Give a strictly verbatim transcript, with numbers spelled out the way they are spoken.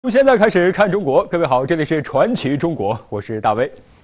从现在开始看中国，各位好，这里是传奇中国，我是大威。